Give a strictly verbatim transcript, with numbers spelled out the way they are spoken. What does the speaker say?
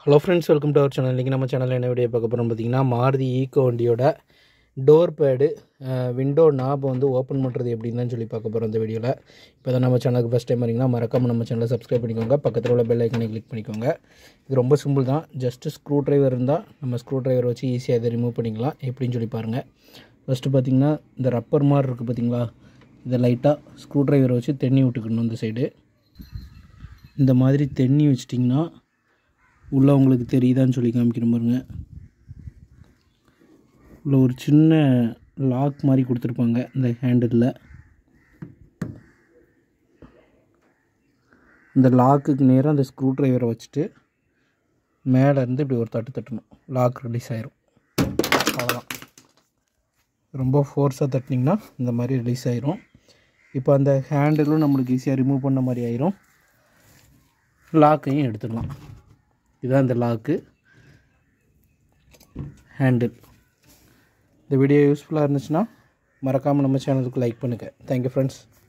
Hello friends, welcome to our channel. இன்றைக்கி நம்ம சேனலில் என்ன வீடியோ பார்க்க போகிறோம் பார்த்திங்கன்னா, மாருதி ஈக்கோ வண்டியோட டோர் பேடு விண்டோ நாப் வந்து ஓப்பன் பண்ணுறது எப்படின்னு தான் சொல்லி பார்க்க போகிறோம் இந்த வீடியோவில். இப்போ தான் நம்ம சேனலுக்கு ஃபஸ்ட் டைம் வரீங்கன்னா மறக்காமல் நம்ம சேனலை சப்ஸ்கிரைப் பண்ணிக்கோங்க. பக்கத்தில் உள்ள பெல் ஐக்கனை கிளிக் பண்ணிக்கோங்க. இது ரொம்ப சிம்பிள் தான். ஜஸ்ட்டு ஸ்க்ரூ ட்ரைவர் இருந்தால் நம்ம ஸ்க்ரூ ட்ரைவர் வச்சு ஈஸியாக இதை ரிமூவ் பண்ணிக்கலாம். எப்படின்னு சொல்லி பாருங்கள். ஃபஸ்ட்டு பார்த்திங்கன்னா, இந்த ரப்பர் மாதிரி இருக்குது பார்த்திங்களா, இதை லைட்டாக ஸ்க்ரூ ட்ரைவரை வச்சு தென்னி விட்டுக்கணும். இந்த சைடு இந்த மாதிரி தென்னி வச்சிட்டிங்கன்னா உள்ளே உங்களுக்கு தெரியுதான்னு சொல்லி காமிக்கிற பாருங்க. உள்ள ஒரு சின்ன லாக் மாதிரி கொடுத்துருப்பாங்க இந்த ஹேண்டிலில். இந்த லாக்குக்கு நேராக அந்த ஸ்க்ரூ ட்ரைவரை வச்சுட்டு மேலே இருந்து இப்படி ஒரு தட்டு தட்டணும். லாக் ரிலீஸ் ஆயிரும். அவ்வளோதான். ரொம்ப ஃபோர்ஸாக தட்டினீங்கன்னா இந்த மாதிரி ரிலீஸ் ஆயிரும். இப்போ அந்த ஹேண்டிலும் நம்மளுக்கு ஈஸியாக ரிமூவ் பண்ண மாதிரி ஆயிரும். லாக்கையும் எடுத்துடலாம். இதுதான் இந்த லாக்கு ஹேண்டில். இந்த வீடியோ யூஸ்ஃபுல்லாக இருந்துச்சுன்னா மறக்காமல் நம்ம சேனலுக்கு லைக் பண்ணுங்கள். Thank you friends.